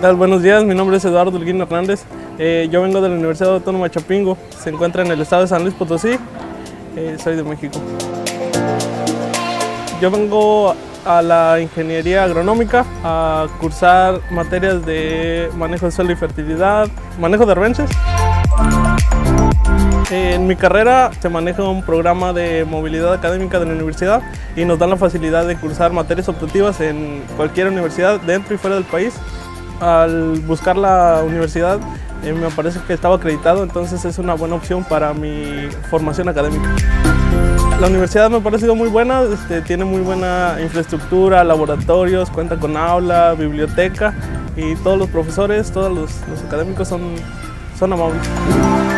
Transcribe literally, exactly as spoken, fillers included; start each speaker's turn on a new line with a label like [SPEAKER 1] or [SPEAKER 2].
[SPEAKER 1] tal? Buenos días, mi nombre es Eduardo Holguín Hernández. Eh, yo vengo de la Universidad Autónoma de Chapingo, se encuentra en el estado de San Luis Potosí. Eh, soy de México. Yo vengo a la ingeniería agronómica a cursar materias de manejo de suelo y fertilidad, manejo de arbences. En mi carrera se maneja un programa de movilidad académica de la universidad y nos dan la facilidad de cursar materias optativas en cualquier universidad dentro y fuera del país. Al buscar la universidad eh, me parece que estaba acreditado, entonces es una buena opción para mi formación académica. La universidad me ha parecido muy buena, este, tiene muy buena infraestructura, laboratorios, cuenta con aula, biblioteca y todos los profesores, todos los, los académicos son, son amables.